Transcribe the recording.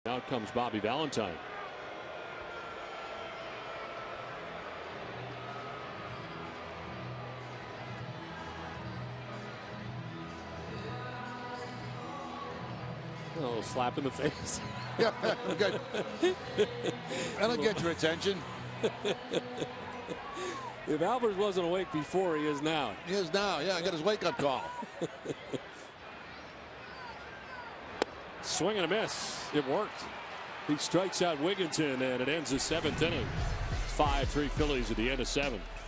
Out comes Bobby Valentine. Oh, slap in the face. Yeah, good. That'll get your attention. If Albers wasn't awake before, he is now. He is now. Yeah, I got his wake-up call. Swing and a miss. It worked. He strikes out Wigginton, and it ends the 7th inning. 5-3 Phillies at the end of 7.